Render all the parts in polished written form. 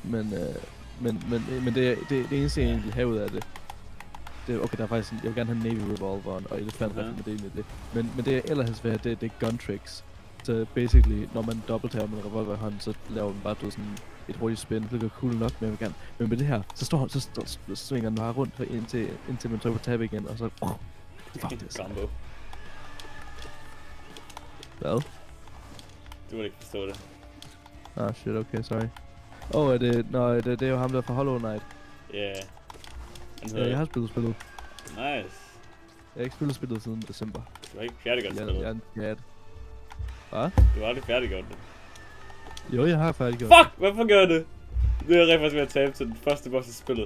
Men det eneste jeg egentlig have ud af det. Okay, der er faktisk jeg vil gerne have Navy Revolveren og elefantriflen, men det er egentlig det. Men det jeg ellers vil have, det er gun tricks. Så basically, når man dobbelttager med en revolver i hånden, så laver man bare sådan et hurtigt spin. Det går cool nok, men jeg vil gerne. Men med det her, så svinger den bare rundt indtil man trykker på tab igen, og så... fuck det. Combo. Hvad? Du må ikke forstå det. Ah shit, okay, sorry. Er det... Nå, det er jo ham der fra Hollow Knight. Ja. Ja, jeg har spillet. Nice. Jeg har ikke spillet siden december. Du har ikke færdiggjort spillet? Jeg er en kat. Hvad? Du har aldrig færdiggjort det. Jo, jeg har færdiggjort. Fuck! Hvorfor gør det? Det er rigtig ved at tabe til den første boss i spillet.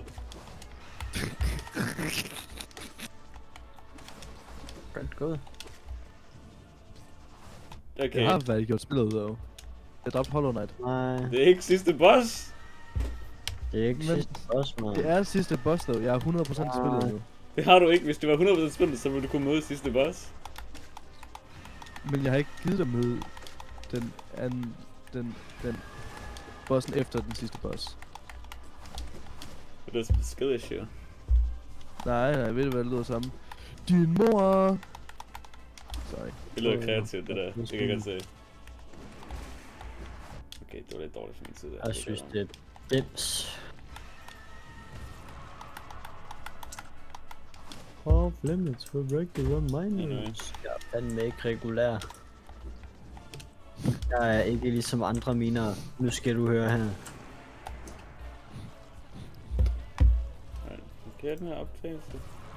Godt gået. Okay. Jeg har færdiggjort spillet, dog. Jeg dræbte Hollow Knight. Nej. Det er ikke sidste boss! Det er ikke sidste boss, man. Det er sidste boss, dog. Jeg er 100% spillet nu. Det har du ikke. Hvis det var 100% spillet, så ville du kunne møde sidste boss. Men jeg har ikke givet dig møde den bossen efter den sidste boss. Det er skill issue. Nej, ved du hvad det lyder sammen? Din mor! Sorry. Det lyder kreativt, det der. Det kan jeg godt se. Okay, det var lidt dårligt for min side. Jeg synes, det er bims. Off limits for regular miners. Jeg er fandme ikke regulær. Jeg er ikke ligesom andre miner. Nu skal du høre her. Okay, den her optagelse.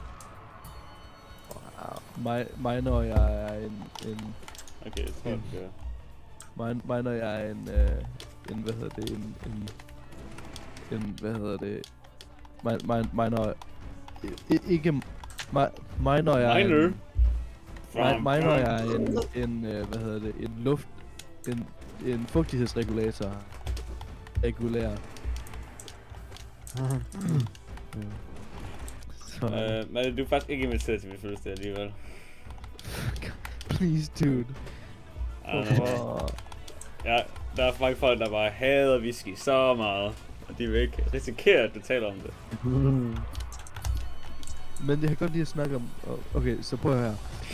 Mig når jeg er en Okay, jeg tror det gør. mig når jeg er en hvad hedder det, en hvad hedder det, mig når ikke mig når jeg er mig når jeg er en hvad hedder det, en luft en fugtighedsregulator regulær. Men du er faktisk ikke inviteret til min fødselsdag alligevel. Please, dude. Ja, der er mange folk, der bare hader whisky så meget, og de vil ikke risikere, at du taler om det. Men jeg kan godt lide at snakke om... Okay, så prøv her.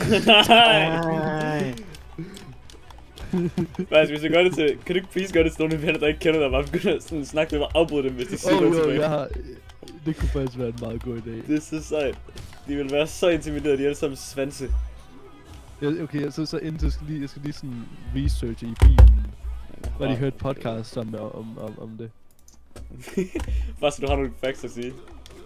Nej! Faktisk, hvis du gør det til... Kan du ikke please gøre det til nogle venner, der ikke kender dig, bare begynde at sådan snakke med mig og afbryde dem, hvis de siger noget tilbage? Jeg har... Det kunne faktisk være en meget god idé. Det er så sejt. De vil være så intimiderede, de er alle sammen svanse. Okay, så inden jeg skal lige sådan researche i bilen, hvad de hørte podcast om det. Bare så du har nogle facts at sige.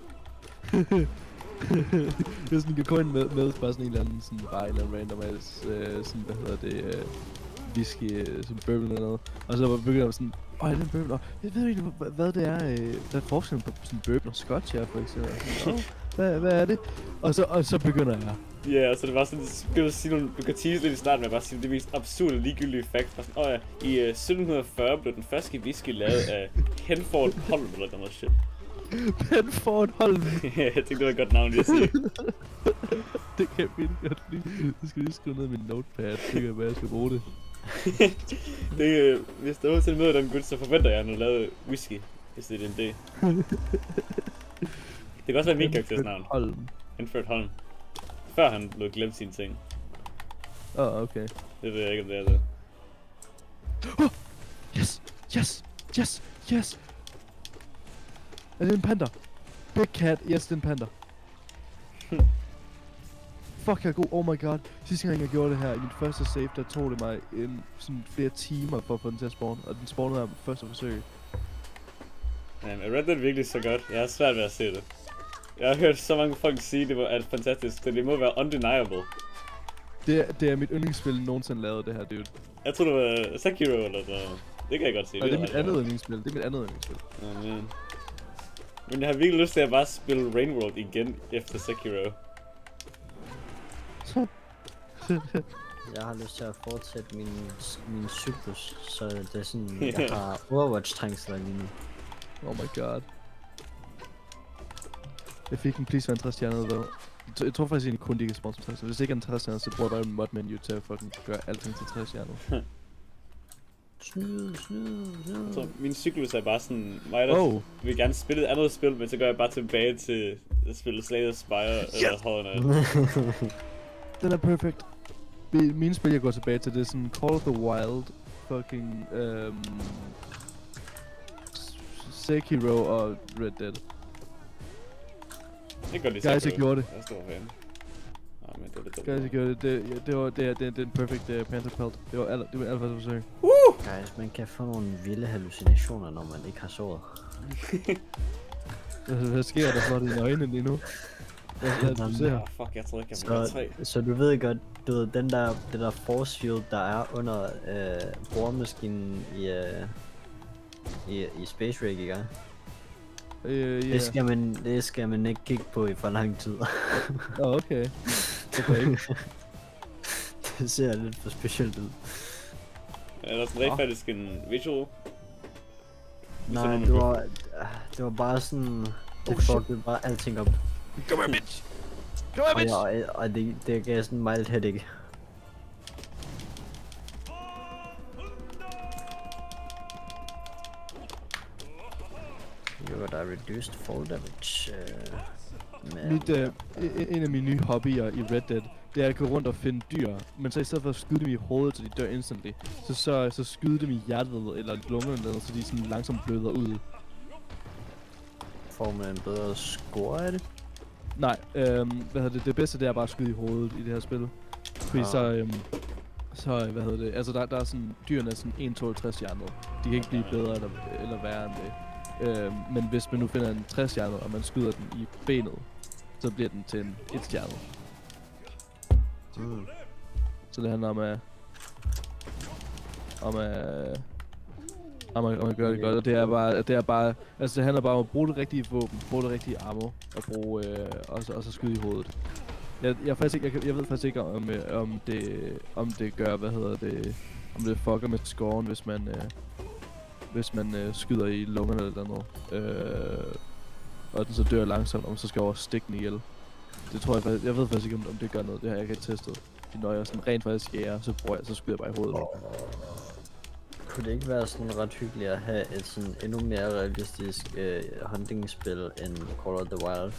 Det er sådan, kan gå ind med bare sådan en eller anden, sådan bare en eller anden random sådan, hvad hedder det, whisky, sådan bourbon eller noget. Og så begynder jeg sådan, det er en bourbon, og jeg ved ikke, hvad det er, hvad er forskellen på sådan bourbon og scotch her, for eksempel. Hvad er det? Og så begynder jeg. Ja, så det var sådan, du kan tease lidt i starten med at bare sige det mest absurde ligegyldige facts. Bare sådan, i 1740 blev den første whisky lavet af Penford Holm eller noget shit. Penford Holm? Ja, jeg tænkte, det var et godt navn lige at sige. Det kan jeg virkelig godt lide. Jeg skal lige skrive ned i min notepad, det kan være, jeg skal bruge det. Hvis der nogensinde møder den gut, så forventer jeg, at han har lavet whisky, hvis det er en idé. Det kan også være min karakters navn. Holm. Penford Holm. Før han blev glemt sine ting. Okay. Det ved jeg ikke, om det er det. Yes! Er det en panda? Big cat, yes, det er en panda. Fuck, jeg er god, oh my god. Sidste gang jeg gjorde det her, i min første save, der tog det mig sådan flere timer for at få den til at spawn. Og den spawnede her på første forsøg. Jamen, er Red Dead virkelig så godt? Jeg har svært ved at se det. Jeg har hørt så mange folk sige, det er fantastisk, så det må være undeniable. Det er mit yndlingsspil nogensinde lavet, det her, dude. Jeg tror det var Sekiro eller noget. Det kan jeg godt se. Det er mit andet yndlingsspil, Men jeg har virkelig lyst til at bare spille Rainworld igen efter Sekiro. Jeg har lyst til at fortsætte min cyklus, så det er sådan, jeg har Overwatch-trængsler lige nu. Oh my god. Jeg fik en please være en 60 stjerner dog. Jeg tror faktisk egentlig kun de kan sponsor 60. Hvis det ikke er en 60 stjerner, så bruger jeg bare en mod menu til at fucking gøre alting til 60 stjerner. Snyd. Jeg tror, min cyklus er bare sådan, mig der vil gerne spille et andet spil, men så går jeg bare tilbage til at spille Slay the Spire eller Hornet. Den er perfekt. Mine spil, jeg går tilbage til, det er sådan Call of the Wild, fucking Sekiro og Red Dead. Det gør det Guys, jeg gjorde det. Jeg er stor fan. Men det var lidt dumt. Guys, jeg gjorde det. Det er en perfect Panther Pelt. Det var alt første forsøg. Guys, man kan få nogle vilde hallucinationer, når man ikke har sovet. Hvad sker der for dine øjne lige nu? Hvad ser? Fuck, jeg tror ikke, jeg må 3. Så du ved godt, du ved, det der force field, der er under boremaskinen i Space Rig, ikke? Det skal man ikke kigge på i for lang tid. Okay. Okay. Det ser lidt for specielt ud. Er der sådan faktisk en visual? Nej, det var bare sådan... Det fuckede bare alting op. Come here, bitch! Come here, bitch! Og det gav sådan en mild headache. Jo, der er reduced fall damage. En af mine nye hobbyer i Red Dead, det er at gå rundt og finde dyr, men så i stedet for at skyde dem i hovedet, så de dør instantly, så skyde dem i hjertet eller lungerne, eller så de sådan langsomt bløder ud. Får man en bedre score af det? Nej, det bedste det er bare at skyde i hovedet i det her spil. Fordi altså der er sådan, dyrene er sådan 1,52 stjerner. De kan ikke blive bedre eller værre end det. Men hvis man nu finder en 60 stjerner, og man skyder den i benet, så bliver den til en 1 stjerne. Så det handler om at gøre det godt, og det er bare, altså det handler bare om at bruge det rigtige våben, bruge det rigtige ammo, og bruge, og så skyde i hovedet. Jeg ved faktisk ikke om det gør, om det fucker med scoren, hvis man skyder i lungerne eller noget, og den så dør langsomt, og så skal over stikke den ihjel. Det tror jeg ved faktisk ikke om det gør noget, det har jeg ikke testet. Når jeg sådan rent faktisk skærer, så skyder jeg bare i hovedet. Kunne det ikke være sådan ret hyggeligt at have et sådan endnu mere realistisk hunting-spil end Call of the Wild?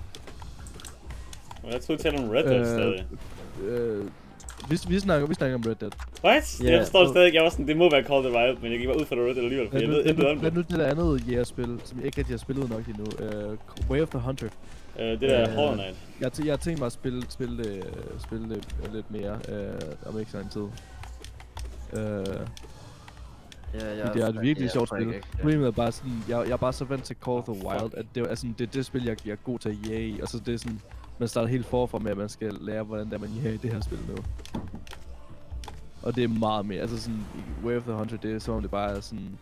Jeg tror, du taler om Red Dead stadig. Vi snakker om Red Dead. What? Yeah, jeg forstår stadig, jeg var sådan, det må være Call of the Wild, men jeg gik bare ud fra det Red Dead alligevel, for jeg ved intet om det. Hvad nu det der andet jægerspil, som jeg ikke rigtig har spillet nok endnu? Way of the Hunter. Det der Hornet. Jeg har tænkt mig at spille det lidt mere, om ikke så lang tid. Det er et virkelig sjovt spil. Problemet er bare sådan, jeg er bare så vant til Call of the Wild, at det er sådan, det spil, jeg er god til at jage i, og så det er sådan, man starter helt forfra med, at man skal lære, hvordan det er, man jager i det her spil nu. Og det er meget mere, altså sådan, Way of the Hunter, det er som om det bare er sådan...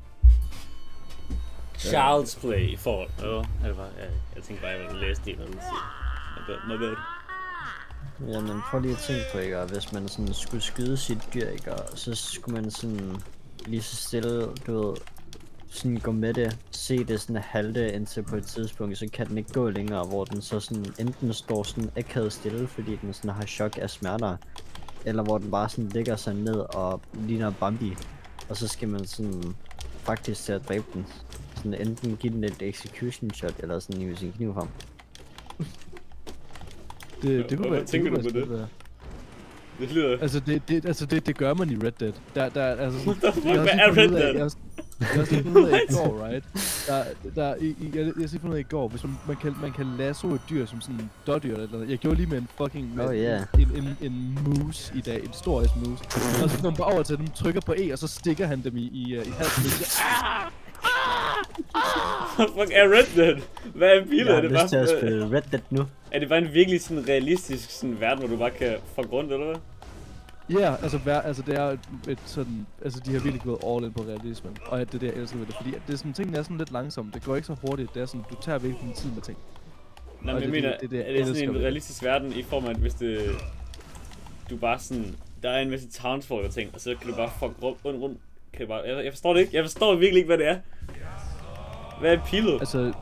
Child's Play for jeg tænkte bare, jeg ville læse det, når du siger. My bad. Ja, men prøv lige at tænke på, ikke? Hvis man sådan skulle skyde sit dyr, ikke? Så skulle man sådan lige så stille, du ved, sådan gå med det, se det sådan halte indtil på et tidspunkt, så kan den ikke gå længere, hvor den så sådan enten står sådan akavet stille, fordi den sådan har chok af smerter, eller hvor den bare sådan ligger sig ned og ligner Bambi, og så skal man sådan faktisk til at dræbe den. Sådan enten give den et execution shot, eller sådan hive sin kniv frem. Det kunne være. Tænker du på det? Det lyder... Altså det gør man i Red Dead. Altså, what the fuck, hvad er Red Dead? Jeg har set fundet af i går, right? Jeg har set fundet af i går, hvis man kan lasso et dyr som sådan en dårdyr eller noget. Jeg gjorde lige med en fucking en moose i dag, en stor moose. Og så kommer bare over til dem, trykker på E, og så stikker han dem i halsen. Fuck er Red Dead? Hvad er billedet? Jeg har lyst til at spille Red Dead nu. Er det bare en virkelig sådan realistisk sådan verden, hvor du bare kan fuck rundt, eller hvad? Ja, altså det er et sådan, altså de har virkelig gået all in på realismen, og det er det jeg elsker ved det, fordi det er sådan, tingene er sådan lidt langsomt, det går ikke så hurtigt, det er sådan, du tager virkelig din tid med ting. Nej, men jeg mener, er det sådan en realistisk verden i form af, at hvis du bare sådan, der er en masse townsfolk og ting, og så kan du bare fuck rundt, kan du bare, jeg forstår det ikke, jeg forstår virkelig ikke, hvad det er. Hvad er pilot? Altså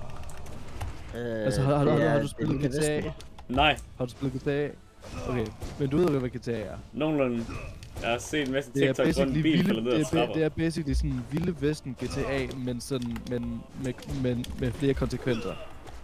har du spillet GTA? Nej. Har du spillet GTA? Okay, men du ved hvad GTA er? Nogenlunde. Jeg har set en masse TikToks rundt en bil falder ned ad trapper. Det er basically sådan Vilde Vesten GTA, men sådan, med flere konsekvenser.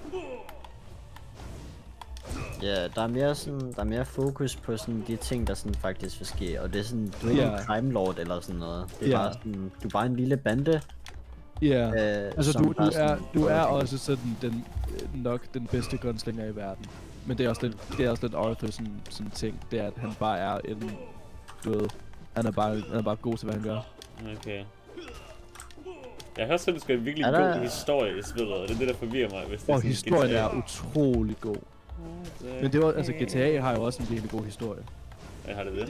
Ja, der er mere fokus på sådan de ting, der sådan faktisk vil ske, og det er sådan, du er ikke en crime lord eller sådan noget. Det er bare sådan, du er bare en lille bande. Ja, altså du er også sådan nok den bedste gunslinger i verden. Men det er også lidt Arthur sådan ting, det er at han bare er en, du ved, han er bare god til hvad han gør. Okay. Jeg har hørt, at du skal have en virkelig god historie i spillet, og det er det der forvirrer mig, hvis det er sådan historien er utrolig god. Men det var, altså GTA har jo også en virkelig god historie. Ja, har det?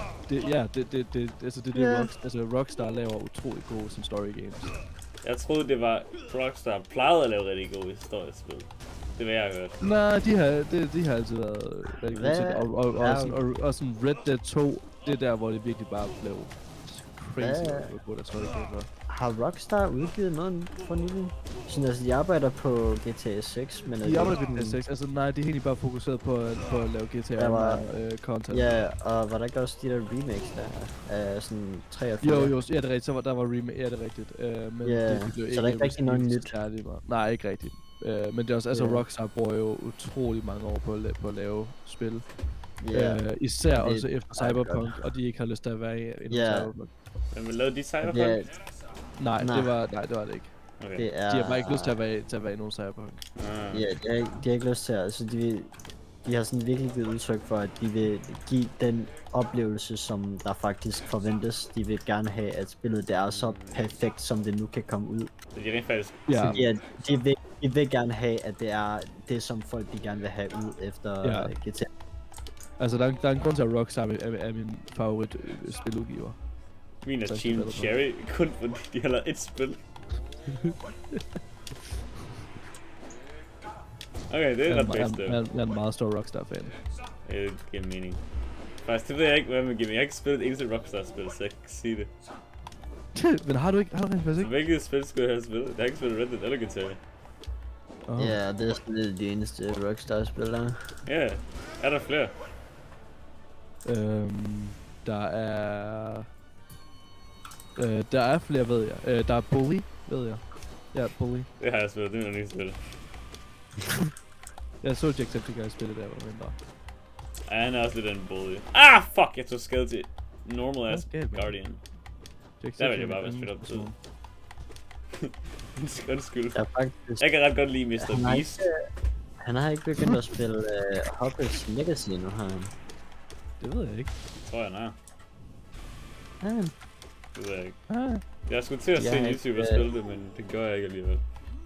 Rockstar laver utrolig gode sådan story games. Jeg troede det var Rockstar plejede at lave rigtig gode historiespil. Det er hvad jeg har hørt. Nej, de har altid været rigtig gode til. Og sådan Red Dead 2, det er der hvor det virkelig bare blev crazy hvor der story games. Har Rockstar udgivet noget for nylig? Sådan, altså, de arbejder på GTA 6, men... De arbejder på GTA 6, altså nej, de er egentlig bare fokuseret på at lave GTA content. Ja, og var der ikke også de der remakes der? Af sådan 3 og 4? Jo, ja, det er rigtigt, så der var remake, ja, det er rigtigt. Men det blev så der er ikke rigtig noget nyt? Nej, ikke rigtigt. Men det er også, altså Rockstar bruger jo utrolig mange år på at lave spil. Især også efter Cyberpunk, og de ikke har lyst til at være i Cyberpunk. Men lavede de Cyberpunk? Nej, det var det ikke. Okay. De har bare ikke lyst til at være i nogen Cyberpunk. Ja, de har ikke lyst til at, altså de har sådan virkelig givet udtryk for, at de vil give den oplevelse, som der faktisk forventes. De vil gerne have, at spillet det er så perfekt, som det nu kan komme ud. Så de rent faktisk... Ja, de vil gerne have, at det er det, som folk de gerne vil have ud efter GTA. Altså, der er en grund til, at Rockstar er min favorit spiludgiver. Min er Team Cherry, kun fordi de har lavet et spil. Okay, det er ret bedst. Jeg er en meget stor Rockstar-fan. Det giver mening. Faktisk, det ved jeg ikke, hvad man giver mening. Jeg har ikke spillet et eneste Rockstar-spil, så jeg kan sige det. Men har du rent ikke? Hvilket spil skulle jeg have spillet? Jeg har ikke spillet Red Dead eller GTA. Ja, det er sådan lidt de eneste Rockstar-spil der. Ja, er der flere? Der er flere, ved jeg. Der er Bully, ved jeg. Ja, Bully. Det har jeg spillet, det er min spil. Jeg så Jacksepticeye spille der, hvor mindre. Ja, han er også lidt en Bully. Ah, fuck, jeg tog skade til normal ass Guardian. Der vil jeg bare være spillet op til. Undskyld. Jeg kan ret godt lide Mr. Beast. Han har ikke begyndt at spille Hogwarts Legacy nu, har han? Det ved jeg ikke. Det tror jeg, han er. Det ved jeg ikke. Jeg skulle til at se en YouTube og spille det, men det gør jeg ikke alligevel.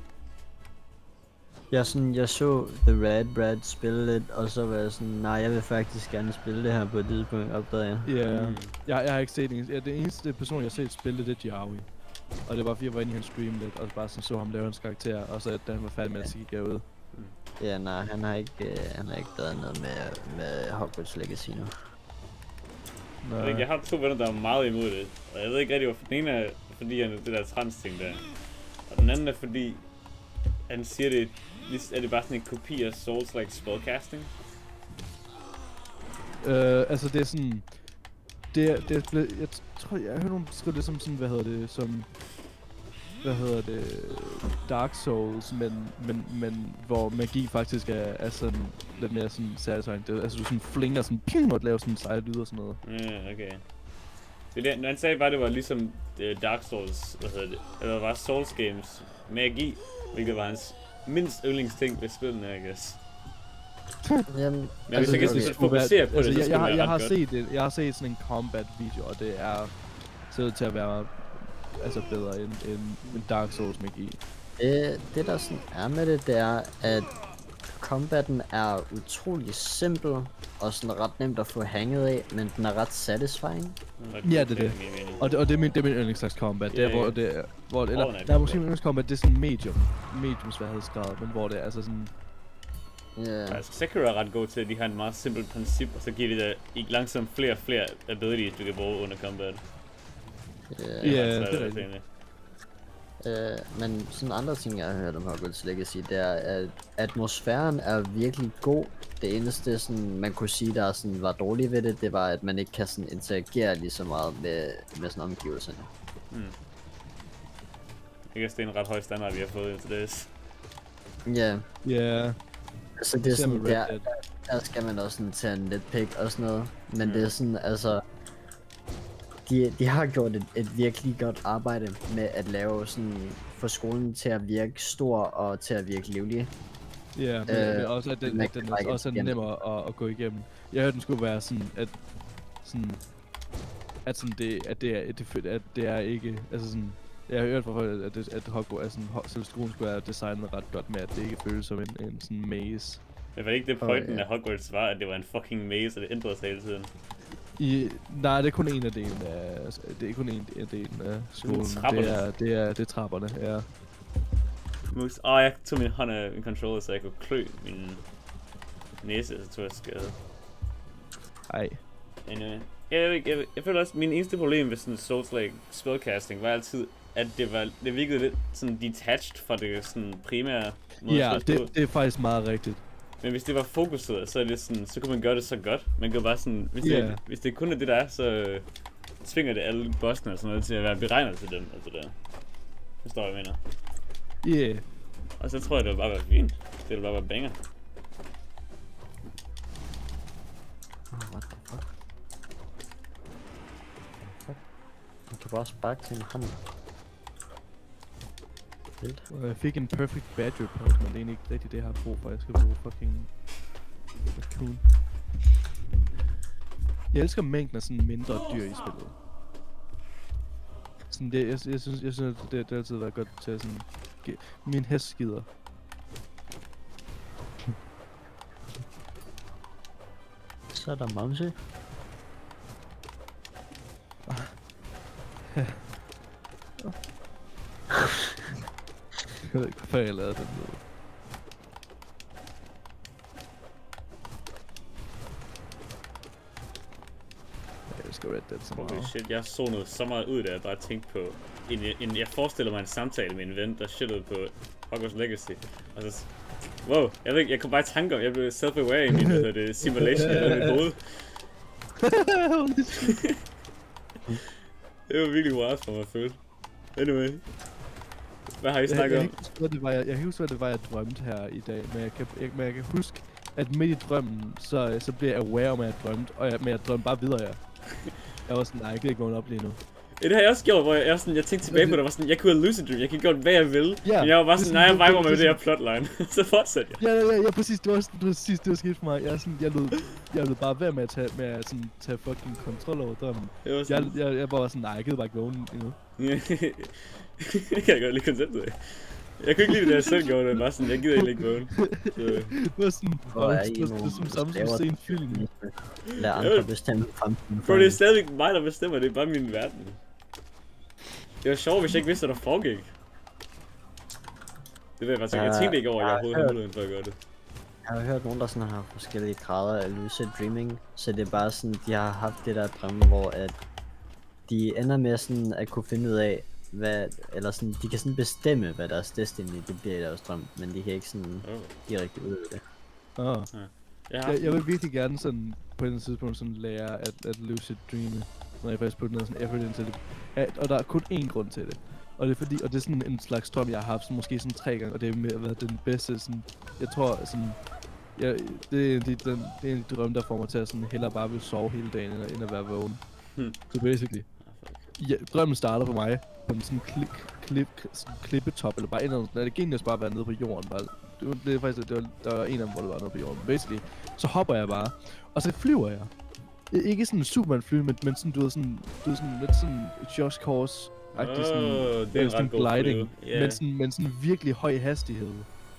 Jeg så The Rad Brad spille lidt, og så var jeg sådan, nej, jeg vil faktisk gerne spille det her på et tidspunkt, opdagede jeg. Ja, jeg har ikke set det. Det eneste person, jeg har set spille det, er Jawi. Og det var fordi, jeg var inde i hans stream lidt, og bare sådan så ham lave hans karakter, og så da han var færdig med at sige ud. Ja, nej, han har ikke været noget med Hogwarts Legacy nu. Jeg har 2 venner, der er meget imod det, og jeg ved ikke rigtig hvorfor. Den ene er fordi han er det der trans-ting der, og den anden er fordi han siger det, er det bare sådan en kopi af Souls-like spellcasting? Altså det er sådan, jeg tror jeg har hørt nogen beskrive det som sådan, Dark Souls, men hvor magi faktisk er sådan lidt mere sådan satisfying. Altså du sådan flinger sådan ping og laver sådan sejt lyd og sådan noget. Ja, okay. Det, han sagde bare det var ligesom Dark Souls, eller var Souls games magi, hvilket var hans mindst yndlingsting ved spillene, I guess. Jamen, men hvis jeg kan fokusere på det, så skal det jeg har set det. Jeg har set sådan en combat video, og det er så til at være altså bedre end Dark Souls magi. Det der sådan er med det, det er at combaten er utrolig simpel og sådan ret nemt at få hanget af, men den er ret satisfying. Ja, det er det. Og det er min yndlingsslags combat. Det er hvor det eller der er måske min yndlingscombat, det er sådan medium sværhedsgrad, men hvor det er altså sådan. Altså Sekiro er ret god til, at de har en meget simpelt princip, og så giver de dig langsomt flere og flere abilities, du kan bruge under combat. Ja, det er rigtigt. Men sådan andre ting, jeg har hørt om Hogwarts Legacy, det er, at atmosfæren er virkelig god. Det eneste, sådan, man kunne sige, der sådan, var dårligt ved det, det var, at man ikke kan sådan, interagere lige så meget med sådan omgivelserne. Jeg kan det er en ret høj standard, vi har fået indtil det. Ja. Ja. Altså det er sådan, der skal man også sådan tage en netpick og sådan noget. Men det er sådan, altså... De har gjort et virkelig godt arbejde med at lave sådan, få skolen til at virke stor og til at virke livlig. Ja, men også at den også er nemmere at gå igennem. Jeg hørte den skulle være sådan, at det er ikke, altså sådan, jeg har hørt fra folk, at Hogwarts er sådan, selv skolen skulle være designet ret godt med, at det ikke føles som en sådan maze. Det var ikke det pointen af Hogwarts var, at det var en fucking maze, og det ændrede sig hele tiden. Nej, det er kun en af delen af, det er kun en af delen af skolen. Det er trapperne, ja. Jeg tog min hånd af min controller, så jeg kunne klø min næse, så tog jeg skade. Ej. Jeg føler også, at min eneste problem ved sådan Souls-like spellcasting var altid, at det virkede lidt sådan detached fra det sådan primære måde. Ja, det er faktisk meget rigtigt. Men hvis det var fokuseret, så er det sådan, så kunne man gøre det så godt. Man kan bare sådan, hvis det kun er det der er, så tvinger det alle bossene og sådan noget til at være beregnet til dem, altså der. Forstår jeg, mener? Yeah. Og så tror jeg, det vil bare være fint. Det vil bare være banger. What the fuck? Man kan bare sparke til en hånd. Jeg fik en perfect badger point, men det er egentlig ikke rigtigt det, jeg har brug for. Jeg skal bruge fucking raccoon. Jeg elsker mængden af sådan mindre dyr i spillet. Sådan det, jeg synes at det altid har været godt til at sådan... Min hest skider. Så er der mamse. Jeg ved ikke, hvorfor jeg lavede den lyd. Jeg skal Red Dead så meget. Holy shit, jeg zonede så meget ud, da jeg bare tænkte på... Jeg forestiller mig en samtale med en ven, der shittede på Hogwarts Legacy. Og så... Wow, jeg ved ikke, jeg kom bare i tanke om, jeg blev self-aware i min simulation af mit hoved. Det var virkelig wild for mig at føle. Anyway. Hvad har I snakket om? Jeg kan huske, hvad det var, jeg drømte her i dag, men jeg kan huske, at midt i drømmen, så bliver jeg aware om, at jeg drømte, men jeg drømte bare videre, Jeg var sådan, nej, jeg kan ikke vågne op lige nu. Det har jeg også gjort, hvor jeg tænkte tilbage på det, var sådan, jeg kunne have lucid dream, jeg kan godt hvad jeg vil, men jeg var bare sådan, nej, jeg viber med det her plotline, så fortsatte jeg. Ja, præcis, det var præcis det, der skete for mig. Jeg lød bare være med at tage fucking kontrol over drømmen. Jeg var sådan, nej, jeg gider bare ikke vågne endnu. Det kan jeg godt lide konceptet af. Jeg kunne ikke lide det, jeg selv gjorde det, bare sådan, jeg gider egentlig ikke vågne. Det var sådan, det var som samme som at se en film. Lad andre bestemme fremtiden. Bro, det er stadigvæk mig, der bestemmer, det er bare min verden. Det var sjovt, hvis jeg ikke vidste, hvad der foregik. Det ved jeg bare, jeg tænkte ikke over, at jeg overhovedet havde muligheden for at gøre det. Jeg har hørt nogen, der sådan har forskellige grader af lucid dreaming, så det er bare sådan, de har haft det der drømme, hvor at de ender med sådan at kunne finde ud af, eller sådan, de kan sådan bestemme, hvad deres destiny det bliver i deres drøm, men de kan ikke sådan direkte ud af det. Jeg vil virkelig gerne sådan på et tidspunkt sådan lære at lucid dreame, når jeg faktisk putter noget sådan effort into det. Og der er kun én grund til det. Og det er fordi, og det er sådan en slags drøm, jeg har haft sådan, måske sådan 3 gange, og det har været den bedste sådan, jeg tror sådan, det er en af de drømme, der får mig til at sådan hellere bare vil sove hele dagen, end at være vågen. Så basically. Ja, drømmen starter for mig på en sådan klippetop, eller bare en eller anden, det gik næsten bare at være nede på jorden, bare. Det er faktisk, der var en af dem, hvor det var nede på jorden. Basically, så hopper jeg bare, og så flyver jeg. Ikke sådan en Superman-fly, men sådan, du ved sådan lidt sådan Just Cause-agtig sådan, det er en ret god gliding, men sådan virkelig høj hastighed.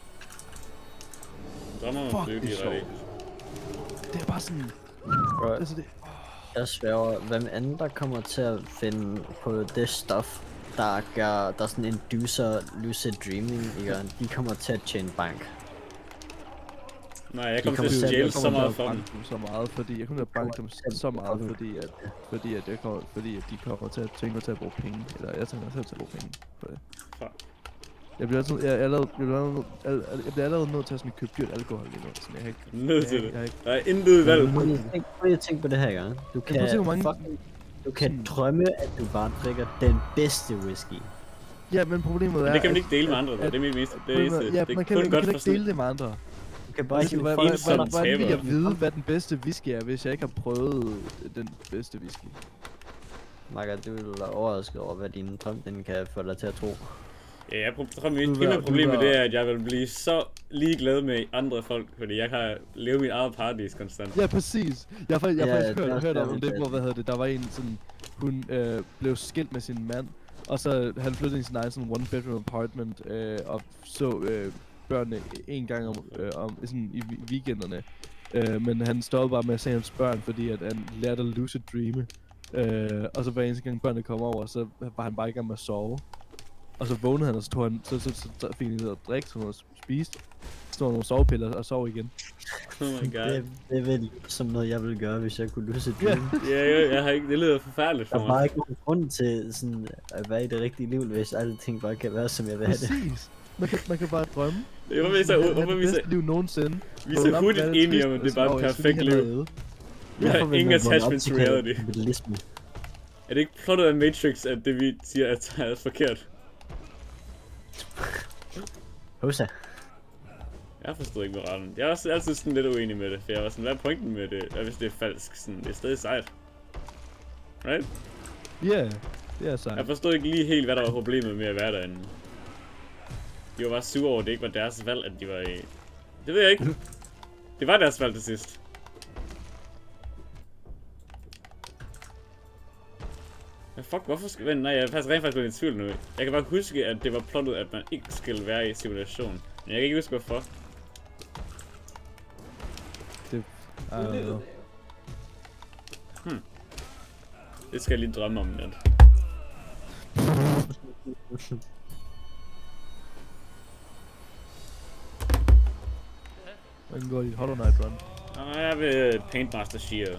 Fuck, det er sjovt. Det er bare sådan, altså det... Jeg sværger, hvem anden der kommer til at finde på det stof, der sådan inducer lucid dreaming, ikke? De kommer til at tjene bank. Nej, jeg kommer til at stjæle så meget fra dem. Så meget, fordi jeg kommer til at banke dem så meget, fordi at de kommer til at tænke mig til at bruge penge. Eller jeg tænker selv til at bruge penge på det. Jeg bliver allerede nødt til at købe dyrt alkohol lige nu. Sådan, jeg har ikke... Nødt til det. Der er intet valg. Prøv lige at tænke på det her, gang. Du kan drømme, at du bare drikker den bedste whisky. Ja, men problemet er... Men det kan man ikke dele med andre, det er mit mest... Ja, man kan ikke dele det med andre. Du kan bare hive Hvordan vil jeg vide, hvad den bedste whisky er, hvis jeg ikke har prøvet den bedste whisky? Marker, du vil overrasket over, hvad din drøm den kan få dig til at tro. Ja, jeg tror, mit kæmpe problem med det er, at jeg vil blive så ligeglad med andre folk, fordi jeg kan leve mit eget paradis konstant. Ja, præcis. Jeg har faktisk hørt om det, hvor, der var en sådan, hun blev skilt med sin mand, og så han flyttede i sin egen sådan one-bedroom apartment, og så børnene en gang om sådan i weekenderne. Men han stoppede bare med at se hans børn, fordi at han lærte at lucid dreame. Og så hver eneste gang børnene kom over, så var han bare i gang med at sove. Og så vågnede han, og så tog han, så fik han noget at drikke, så noget spiste. Så tog nogle sovepiller og sov igen. Oh my god. Det er vel som noget, jeg ville gøre, hvis jeg kunne lucid dream. Ja, jeg har ikke, det lyder forfærdeligt for mig. Der er bare ikke nogen grund til sådan, at være i det rigtige liv, hvis alle ting bare kan være, som jeg vil have det. Præcis. Man kan bare drømme. Hvorfor vi så liv nogensinde. Vi er så hurtigt enige om, at det er bare et perfekt liv. Vi har ingen attachment to reality. Er det ikke plottet af Matrix, at det vi siger er forkert? Hosa. Jeg forstod ikke moralen. Jeg er også altid sådan lidt uenig med det, for jeg var sådan, hvad er pointen med det? Hvad hvis det er falsk? Sådan, det er stadig sejt. Right? Ja, det er sejt. Jeg forstod ikke lige helt, hvad der var problemet med at være derinde. De var bare sure over, at det ikke var deres valg, at de var i... Det ved jeg ikke. Det var deres valg til sidst. Men fuck, hvorfor skal... Nej, jeg er faktisk rent blevet i tvivl nu. Jeg kan bare huske, at det var plottet, at man ikke skal være i simulation. Men jeg kan ikke huske, hvorfor. Det... Det skal jeg lige drømme om lidt. Hvordan går dit Hollow Knight run? Jeg vil Paintmaster Shear.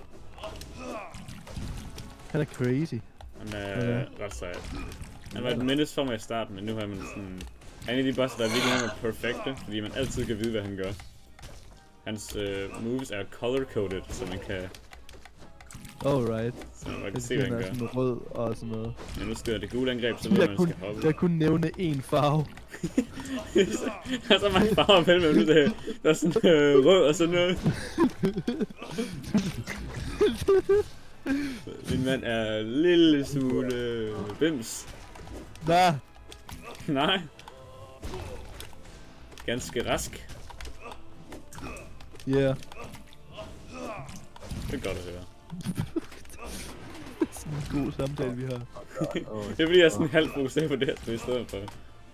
Han er crazy. Han er ret sejt. Han var et mindest for mig i starten, men nu har man sådan... Han er en af de bosser, der er virkelig perfekte, fordi man altid kan vide, hvad han gør. Hans moves er color-coded, så man kan... Alright. Så man kan se, hvad han gør. Sådan rød og sådan noget. Men nu sker det gule angreb, så ved man skal hoppe. Jeg kunne nævne én farve. Der er så mange farver mellem nu. Der er sådan rød og sådan noget. Min mand er en lille smule bims. Nej. Ganske rask. Ja. Yeah. Det er godt at høre. Sådan en god samtale, vi har. Det er fordi, jeg er sådan halvt fokuseret på det her spil i stedet for.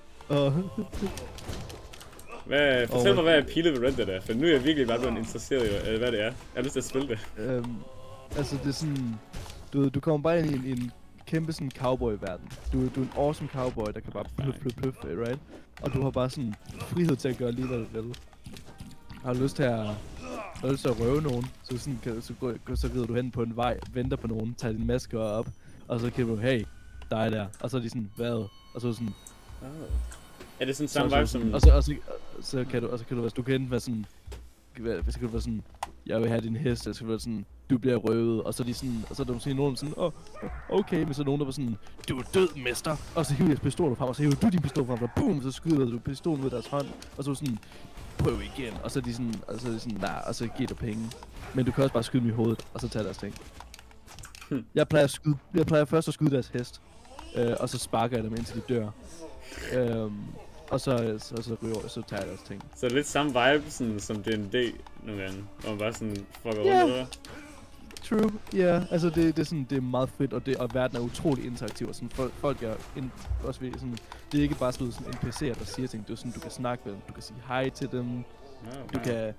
Fortæl mig, hvad er pillet ved Red Dead er, for nu er jeg virkelig bare blevet interesseret i, hvad det er. Jeg har lyst til at spille det. Altså, det er sådan... Du kommer bare ind i en kæmpe sådan cowboy-verden. Du er en awesome cowboy, der kan bare pløf, right? Og du har bare sådan frihed til at gøre lige, hvad du vil. Har du lyst til at røve nogen, så rider du hen på en vej, venter på nogen, tager din maske op, og så kigger du, hey, dig der. Og så er de sådan, hvad? Og så er sådan... Er det sådan samme vibe som... Så kan du kan enten være sådan... Hvis du være sådan, jeg vil have din hest, eller så kan du være sådan, du bliver røvet, og så er de sådan, og så er der måske nogen sådan, okay, men så er nogen der var sådan, du er død, mester, og så hiver jeg pistolen frem, og så hiver du din pistol frem, og boom, så skyder du pistolen ud af deres hånd, og så er sådan, prøv igen, og så er de sådan, nej, og så giver du penge, men du kan også bare skyde dem i hovedet, og så tage deres ting. Jeg plejer først at skyde deres hest, og så sparker jeg dem indtil de dør. Og så tager jeg deres ting. Så det er lidt samme vibe, sådan, som D&D nogle gange, hvor man bare sådan fucker rundt over. True, yeah. Altså det er meget frit, og verden er utrolig interaktiv, og sådan folk er også ved, sådan, det er ikke bare sådan NPC'er, der siger ting, det er sådan, du kan snakke med dem, du kan sige hej til dem, du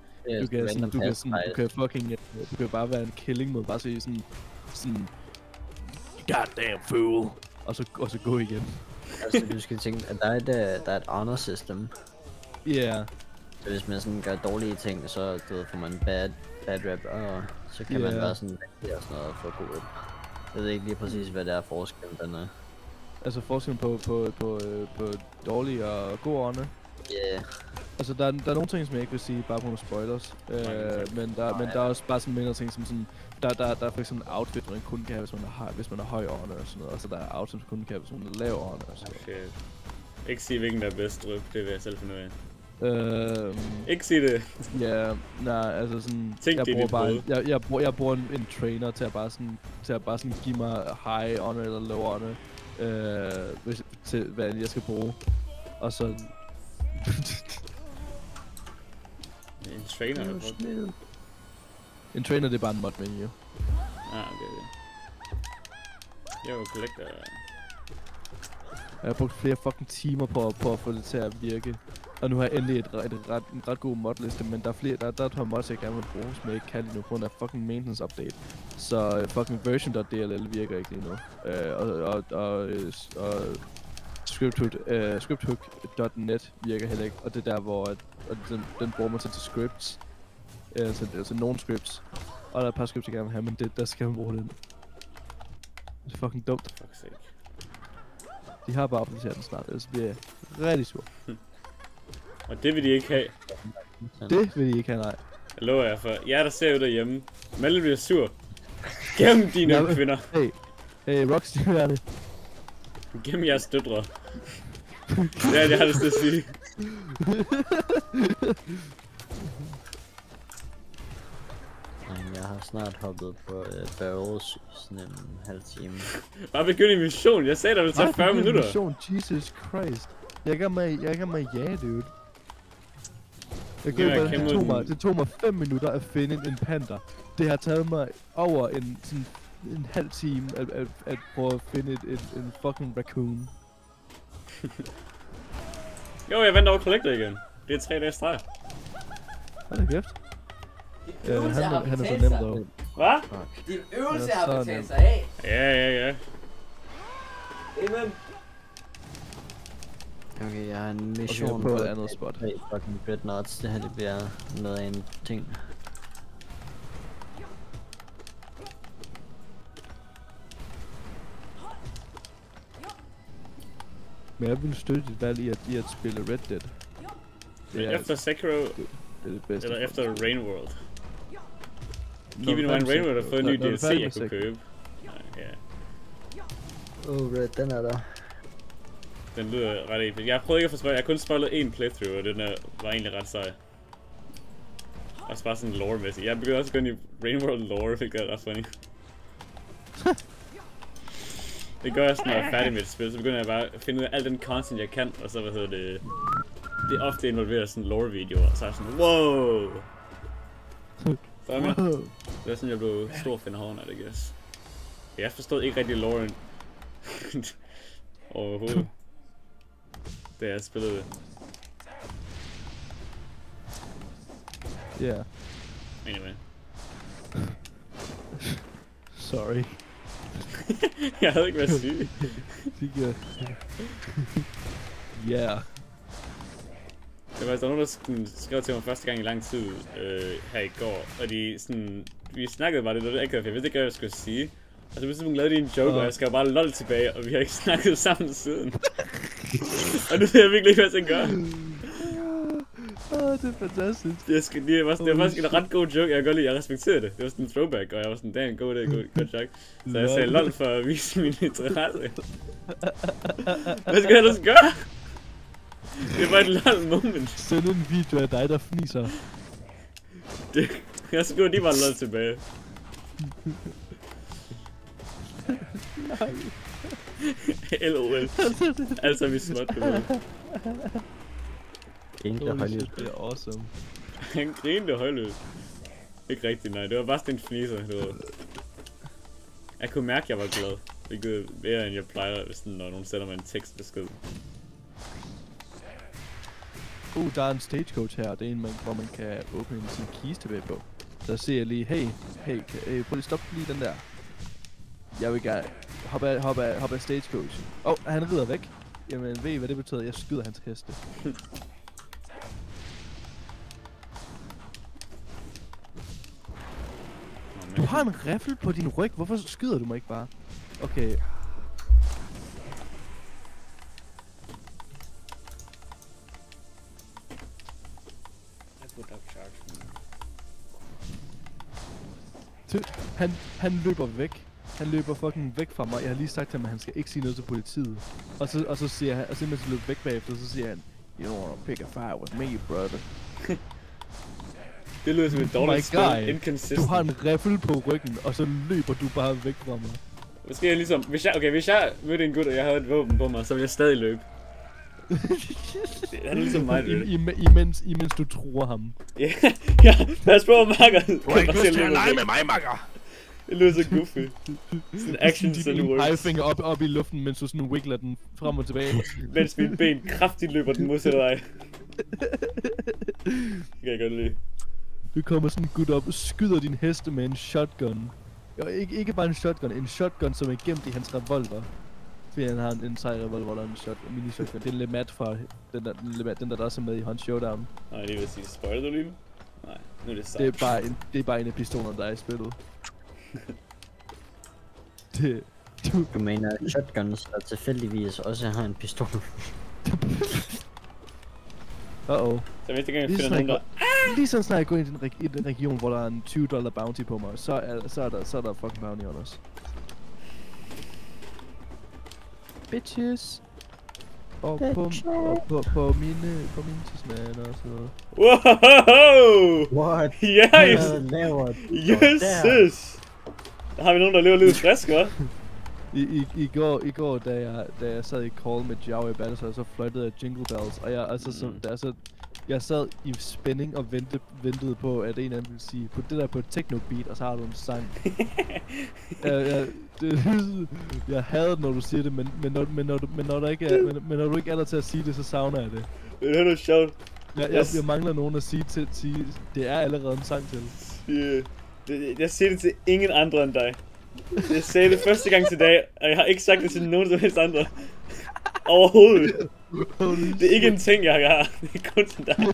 kan bare være en killing mod bare sige sådan goddamn fool, og så gå igen. Altså du skal tænke, at der er et honor system. Yeah. Så hvis man sådan gør dårlige ting, så får man bad rap, og så kan man være sådan rigtig og sådan noget for god rap. Jeg ved ikke lige præcis, hvad det er forskellen, den er. Altså forskellen på dårlig og god ånde? Ja. Yeah. Altså der er nogle ting, som jeg ikke vil sige, bare på nogle spoilers. Men der er også bare sådan mindre ting, som sådan... Der er for eksempel outfit, man kun kan have, hvis man er høj ånde og sådan noget. Og så der er outfit, man kun kan have, hvis man er lav ånde og sådan noget. Okay. Ikke sige, hvilken der er bedst drøb, det vil jeg selv finde ud af. Ikke sige det. Ja, nej, altså sådan... Jeg bruger en trainer til at bare sådan give mig high ånde eller low ånde. Til hvad jeg skal bruge. Og så... En trainer, der bruger. En trainer, det er bare en mod menu. Okay. Jeg er jo collector. Jeg har brugt flere fucking timer på at få det til at virke. Og nu har jeg endelig en ret god modliste, men der er flere, der er et par mods, jeg gerne vil bruge, som jeg ikke kan lige nu, på grund af fucking maintenance update. Så fucking version.dll virker ikke lige nu. Og scripthook.net virker heller ikke, og det er der, hvor den bruger man til scripts. Altså nogle scripts. Og der er et par scripts, jeg gerne vil have, men der skal man bruge den. Det er fucking dumt. Fuck sake. De har bare opdateret den snart, ellers bliver jeg rigtig sur. Og det vil de ikke have. Det vil de ikke have, nej. Jeg lover jer for. Jeg der ser jo derhjemme. Malle bliver sur. Gem dine kvinder. Hey, Rockstjerne. Gem jeres døtre. Det er det, jeg har lyst til at sige. Jeg har snart hoppet på barrels sådan en halv time. Bare begynd en mission. Jeg sagde dig, det tager 40 minutter. Mission, Jesus Christ. Jeg kan med ja, dude. Det tog mig 5 minutter at finde en panda. Det har taget mig over en halv time at prøve at finde en fucking raccoon. Jo, jeg venter over collector igen. Det er 3 dage streg. Hold da kæft. Han er så nem dog. Hvad? Din øvelse har betalt sig af. Ja. Amen. Okay, jeg har en mission på et andet spot. Fucking dreadnoughts, det her det bliver noget af en ting. Men jeg vil støtte dit valg i at spille Red Dead. Efter Sekiro, det er det bedste eller efter Rain World. Giv mig nu en Rain World og få en ny DLC, jeg kunne købe. Red, den er der. Den lyder ret episk. Jeg prøvede ikke at få spoilet. Jeg kun spoilet en playthrough, og den var egentlig ret sej. Også bare sådan lore-mæssigt. Jeg begyndte også at gå ind i Rain World lore, hvilket er ret funny. Det gør jeg sådan, når jeg er færdig med et spil, så begynder jeg bare at finde ud af al den content jeg kan, og så det er ofte involveret sådan lore-videoer, og så er jeg sådan, wow! Så det er sådan, jeg blev stor fan af hornet, I guess. Jeg forstod ikke rigtig loren overhovedet, da jeg spillede det. Yeah. Anyway. Sorry. Jeg havde ikke været syg. Yeah. Det var altså nogen, der skrev til mig første gang i lang tid her i går, og vi snakkede bare det, og jeg vidste ikke, hvad jeg skulle sige. Og så pludselig lavede de en joke, og jeg skrev bare lol tilbage, og vi har ikke snakket sammen siden. Og nu ved jeg virkelig ikke, hvad jeg skal gøre. Det er fantastisk. Det var faktisk en ret god joke, jeg kan godt lide, jeg respekterede det. Det var sådan en throwback, og jeg var sådan, det er en god idé, god joke. Så jeg sagde lol for at vise min interesse. Hvad skal jeg ellers gøre? Det var et lol moment. Send en video af dig, der fniser. Jeg skrev lige bare lol tilbage. Nej. LOL. Altså vi småt det med. Grinte højløs. Det er awesome. Han grinte højløs. Ikke rigtigt, nej. Det var bare sådan en fniser. Jeg kunne mærke, at jeg var glad. Hvilket er mere end jeg plejer, når nogen sender mig en tekstbesked. Der er en stagecoach her. Det er en, hvor man kan åbne sin kiste tilbage på. Så ser jeg lige, hey, prøv lige stoppe lige den der. Jeg vil gerne hoppe af stagecoach. Han rider væk. Jamen, ved I hvad det betyder? Jeg skyder hans heste. Du har en riffel på din ryg. Hvorfor skyder du mig ikke bare? Okay. Han løber væk. Han løber fucking væk fra mig. Jeg har lige sagt til ham, at han skal ikke sige noget til politiet. Og så siger han, og så mens han løber væk bagefter, så siger han, you don't wanna pick a fight with me, brother. Det lyder som et dårligt spil. Inconsistent. Du har en riffel på ryggen, og så løber du bare væk fra mig. Måske jeg ligesom, hvis jeg mødte en gut, og jeg havde et våben på mig, så ville jeg stadig løbe. Han er ligesom mig, imens du truer ham. Ja, pas på, makker. Du har ikke lyst til at lege med mig, makker. Det lyder så goofy. Sådan action salute. Pegefinger op i luften, mens du sådan wiggler den frem og tilbage. Mens mine ben kraftigt løber den modsatte vej. Det kan jeg godt lide. Du kommer sådan gut op og skyder din heste med en shotgun. Jo, ikke bare en shotgun, som er gemt i hans revolver. Fordi han har en sej revolver eller en mini-shotgun. Det er Lemat fra den der også er med i Hunt Showdown. Nej, det vil sige, spoiler du lige? Nej, nu er det sejt. Det er bare en af pistolerne, der er i spillet. Du mener shotguns, der tilfældigvis også har en pistol. Uh-oh. Så hvis det gang, jeg finder nogen, der... Lige så snart jeg går ind i den region, hvor der er en $20 bounty på mig, så er der fucking bounty on us. Bitches. Og på mine tidsmaner og sådan noget. Wow! What? Yes! Jesus! Der har vi nogen, der lever lidt frisk, hva'? I går, da jeg sad i call med Jow i Battle, så fløjtede jeg Jingle Bells, og jeg sad i spænding og ventede på, at en af dem ville sige, på det der på et techno-beat, og så har du en sang. Jeg hader det, når du siger det, men når du ikke er der til at sige det, så savner jeg det. Det er noget sjovt. Jeg mangler nogen at sige, det er allerede en sang til. Jeg siger det til ingen andre end dig. Jeg sagde det første gang til dag, og jeg har ikke sagt det til nogen som helst andre. Overhovedet. Det er ikke en ting, jeg har. Det er kun til dig.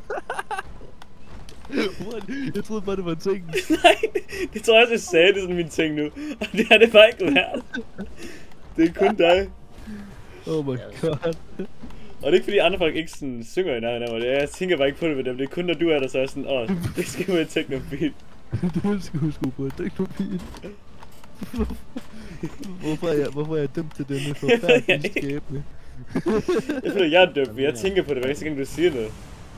What? Jeg troede bare, det var en ting. Nej, det tror jeg også, jeg sagde det sådan min ting nu. Og det har det bare ikke været. Det er kun dig. Oh my god. Og det er ikke fordi andre folk ikke sådan synger i nærheden af mig. Jeg tænker bare ikke på det med dem. Det er kun når du er der, så er sådan, det skal være et techno-beat. Det skal sgu på et techno-beat. Hvorfor er jeg dømt til denne forfærdelige skæbne? Jeg føler, jeg er dømt, men jeg tænker på det hver gang du siger noget.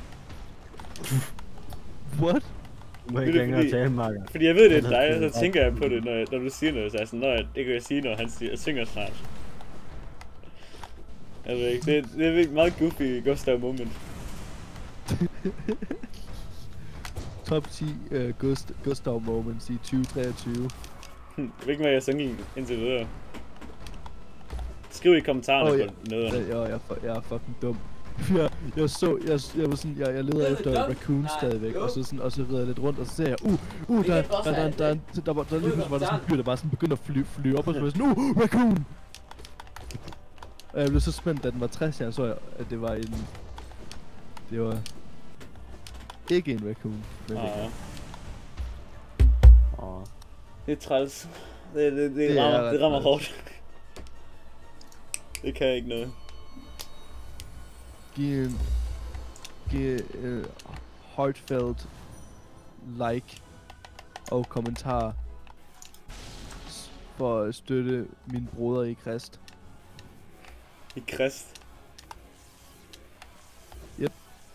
What? Må ikke længere tale, Marker. Fordi jeg ved, det er dig, så tænker jeg på det, når du siger noget. Så er jeg sådan, det kan jeg sige, når han synger snart. Jeg ved ikke, det er virkelig meget goofy Gustav moment. Top 10 Gustav moments i 2023. Jeg ved ikke, hvad jeg synger indtil videre. Skriv i kommentarerne på noget. Jeg er fucking dum. Jeg leder efter raccoon stadigvæk, og så rider jeg lidt rundt, og så ser jeg, der lige pludselig var der sådan en fyr, der bare sådan begyndte at flyve op, og så var jeg sådan, raccoon! Og jeg blev så spændt, da den var 60, jeg så, at det var det var ikke en raccoon. Det er træls. Det rammer hårdt. Det kan jeg ikke noget. Giv heartfelt like og kommentar for at støtte mine brødre i Krist. I Krist? Yep.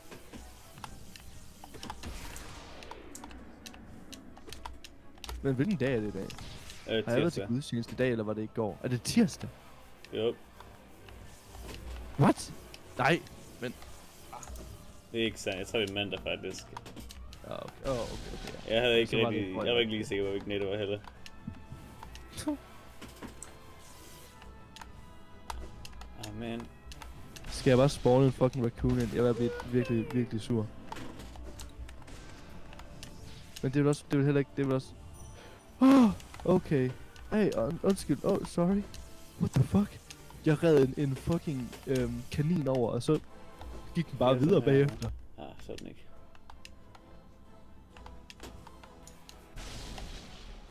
Men hvilken dag er det i dag? Har jeg været til gudstjeneste i dag, eller var det i går? Er det tirsdag? Jo. What? Nej, men... Det er ikke sandt. Jeg tror, det er mandag faktisk. Okay. Jeg havde ikke rigtig... Jeg var ikke lige sikker på, hvilken net det var heller. Man. Skal jeg bare spawne en fucking raccoon ind? Jeg var virkelig, virkelig sur. Men det vil heller ikke... Det vil også... Okay. Hey, undskyld. Sorry. What the fuck? Jeg redde en fucking kanin over, og så gik den bare videre bagefter. Sådan ikke.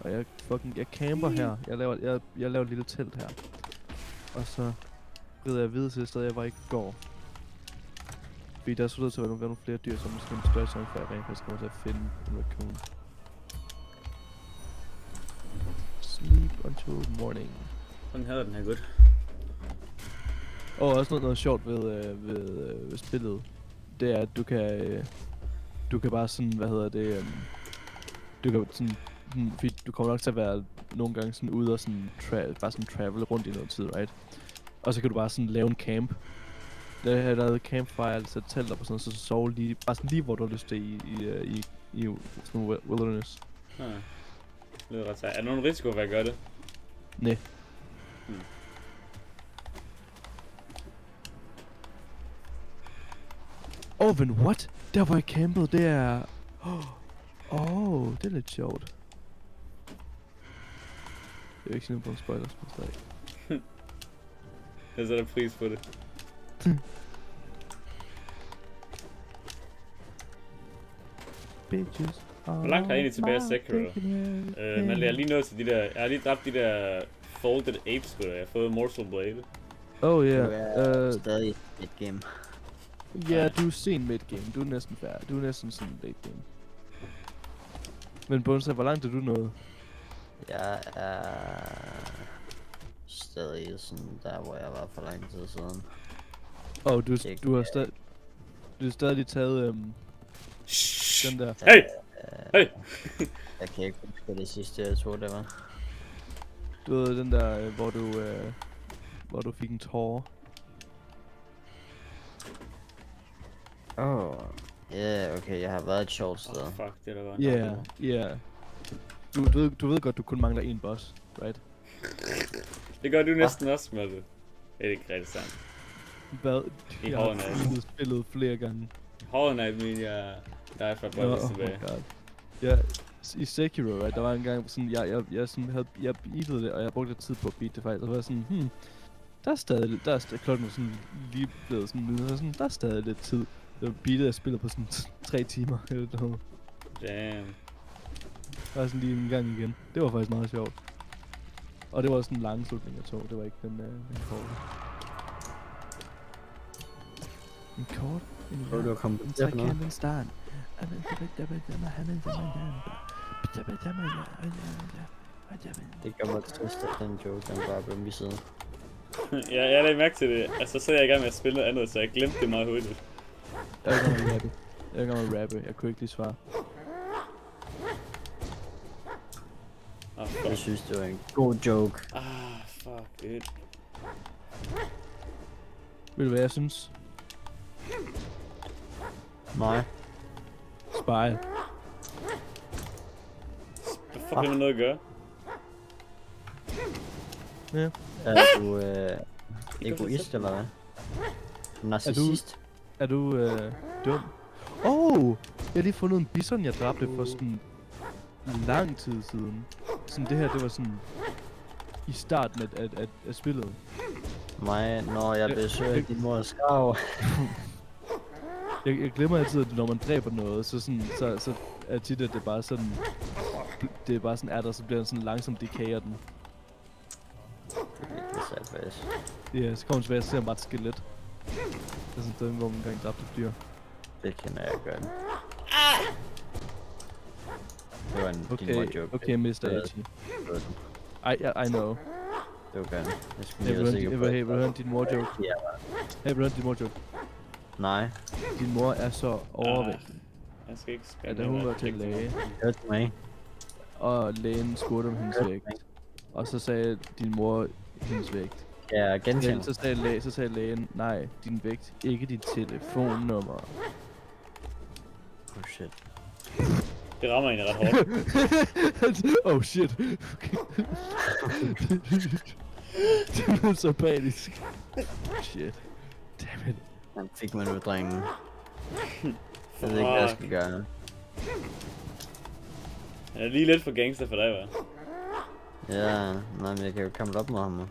Og jeg camper her. Jeg laver et lille telt her. Og så rider jeg videre til det sted, jeg var ikke går. Fordi der er så nødt til at være nogle flere dyr, som måske en større chance for, at jeg rent faktisk kommer til at finde en raccoon. Sleep until morning. Sådan havde den her godt. Og også noget sjovt ved spillet. Det er, at du kan bare sådan, du kan sådan, fordi du kommer nok til at være nogle gange sådan ude og sådan bare sådan travel rundt i noget tid, right? Og så kan du bare sådan lave en camp. Der har lavet campfire, altså telt op og sådan, så sove bare sådan lige hvor du har lyst til i sådan wilderness. Ja. Det lyder ret sejt. Er der nogen risiko ved at gøre det? Nej. Men what? Der hvor jeg campede, det er... det er lidt sjovt. Det er jo ikke sådan på en spoiler, men stadig. Jeg sætter pris på det. Bitches. Hvor langt har jeg egentlig tilbage af Sekiro? Men jeg er lige nået til de der... Jeg har lige dræbt de der Folded Apes, jeg har fået Morsel Blade. Oh ja. Du er stadig et game. Ja, du er sen mid-game. Du er næsten færdig. Du er næsten sådan late game. Men Bunsa, hvor langt er du nået? Jeg er stadig sådan der, hvor jeg var for lang tid siden. Du har stadig taget den der. Hey! Hey! Jeg kan ikke huske det sidste, jeg tror det var. Du ved den der, hvor du fik en tåre. Okay, jeg har været et sjovt sted. Fuck, det der var. Yeah. Du ved godt, du kun mangler en boss, right? Det gør du næsten også med det. Det er ikke rigtig sandt. Hvad? I Jeg har spillet flere gange. Hornet, men der er fra bolden tilbage. Ja, i Sekiro, right, der var en gang sådan, jeg beatede det, og jeg brugte lidt tid på at beat det faktisk, og var sådan, der er klokken sådan lige blevet sådan middag, og sådan, der er stadig lidt tid. Jeg beatede, jeg spillede på sådan 3 timer, eller noget. Damn. Der var sådan lige en gang igen. Det var faktisk meget sjovt. Og det var sådan en lang slutning, jeg tog. Det var ikke den korte. En kort? Du har kommet til noget? Det gør mig trist, at den joke, den bare blev misset. Jeg lagde mærke til det. Altså, så er jeg i gang med at spille noget andet, så jeg glemte det meget hurtigt. Jeg er i gang med at rappe. Jeg kunne ikke lige svare. Jeg synes, det var en god joke. Fuck it. Ved du hvad jeg synes? Nej. Spejl. Hvad fuck har man noget at gøre? Ja. Er du egoist eller hvad? Narcissist? Er du dum? Jeg har lige fundet en bison, jeg dræbte for sådan lang tid siden. Sådan det her, det var sådan i starten af spillet. Mig, når jeg besøger din mors grav. Jeg glemmer altid, at når man dræber noget, så er tit, at det bare sådan, så bliver den sådan langsomt decayer den. Det er sad faktisk. Ja, så kommer man tilbage og ser bare et skelet. Det er sådan den, hvor man engang dræbte et dyr. Det kender jeg godt. Det var en Okay, joke. okay, Mr. I know. Det var godt. Jeg skulle Hey, lige være sikker på. vil du høre din mor joke? Ja. Hey, vil du høre din mor joke? Nej. Din mor er så overvægtig, Jeg skal ikke at da hun var til læge, Hørte du mig? og lægen spurgte om hendes vægt. Og så sagde din mor hendes vægt. Ja, gentænk. Så sagde lægen, nej, din vægt, ikke dit telefonnummer. Oh shit. Det rammer egentlig ret hårdt. Oh shit. Det var så panisk. Shit. Dammit. Han fik mig nu, drengen. Jeg ved ikke, hvad jeg skal gøre. Han er lige lidt for gangster for dig, hva'? Ja, nej, men jeg kan jo komme op med ham.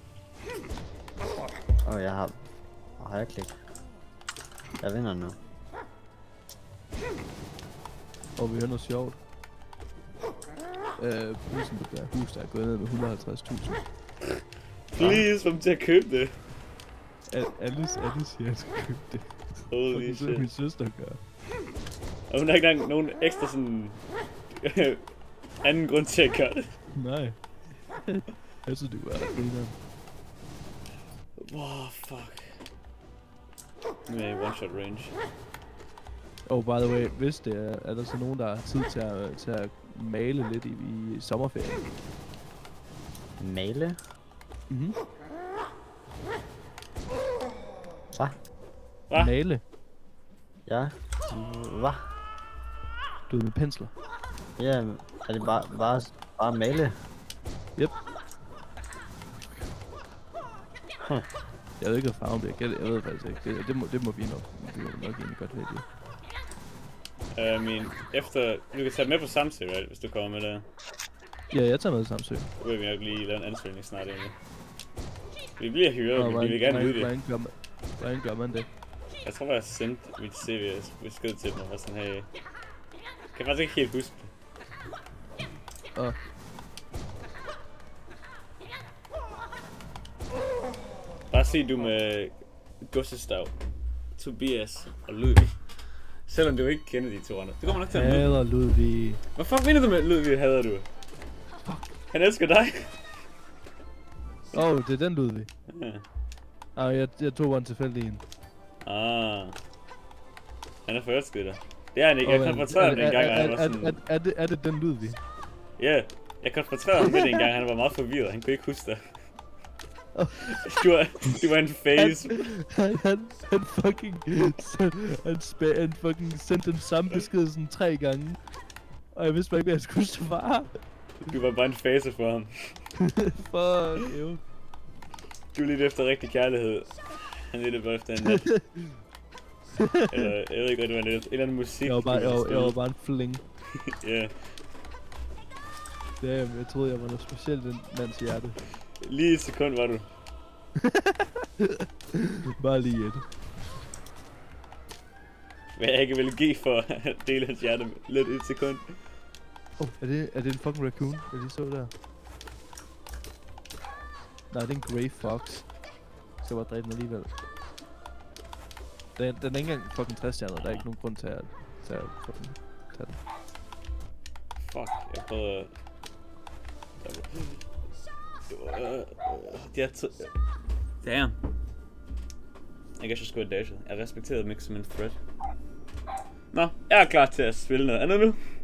Jeg har højreklik. Jeg vinder nu. Vi hører noget sjovt. prisen på det hus, der er gået ned med 150.000. Please, få dem til at købe det. Alice siger, at jeg skal købe det. Holy shit. Det min søster gør. Og hun har ikke engang nogen ekstra sådan... anden grund til at gøre det. Nej. Jeg synes, det var grineren. Wow, fuck. Nu er jeg i one-shot range. Oh, by the way, hvis det er der så nogen, der har tid til at male lidt i sommerferien? Male? Mhm. Hvad? Male? Ja. Hvad? Du ved med pensler? Ja, er det bare male? Yep. Jeg ved ikke, hvad farven bliver. Jeg ved faktisk ikke. Det må vi nok. Det må nok egentlig godt vælge. Efter... Du kan tage med på Samsø, right, hvis du kommer med der. Ja, jeg tager med Samsø. Så vil vi nok lige lave en ansøgning snart egentlig. Vi bliver hyret, men vi vil gerne vide det. Hvordan gør man det? Jeg tror, jeg sendte mit CV besked til dem, og sådan her. Jeg kan faktisk ikke helt huske det. Bare sig du med Gussestav, Tobias og Ludvig. Selvom du ikke kender de to andre. Det kommer nok til at hader Ludvig. Hvad fuck mener du med Ludvig hader du? Han elsker dig. Det er den Ludvig. Ja. Jeg tog en tilfældig en. Han er forelsket i dig. Det er han ikke. Jeg konfronterede ham den gang, han var sådan... Er det den Ludvig? Ja, jeg konfronterede ham med det en gang, han var meget forvirret. Han kunne ikke huske dig. Du var en face. Han fucking sendte den samme besked sådan 3 gange. Og jeg vidste bare ikke, hvad jeg skulle svare. Du var bare en face for ham. Fuck you. Du er lidt efter rigtig kærlighed. Han er lidt bare efter en nat. Eller, jeg ved ikke, hvad det var lidt. En eller anden musik. Jeg var bare en fling. Ja. Jeg troede, jeg var noget specielt i den mands hjerte. Lige et sekund var du. Bare lige et. Hvad jeg ikke vil give for at dele hans hjerte med lidt et sekund. Er det en fucking raccoon, jeg lige så der? Nej, det er en grey fox. Jeg skal bare dræbe den alligevel. Den er ikke engang fucking 60-stjernet, der er ikke nogen grund til at fucking tage den. Fuck, jeg prøvede... Damn. Jeg kan just go dashet. Jeg respekterede dem ikke som en threat. Nå, jeg er klar til at spille noget andet nu.